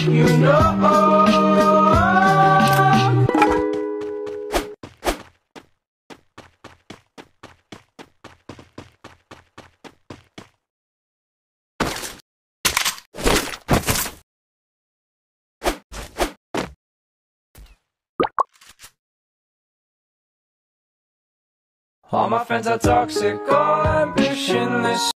you know. All my friends are toxic, all ambitionless.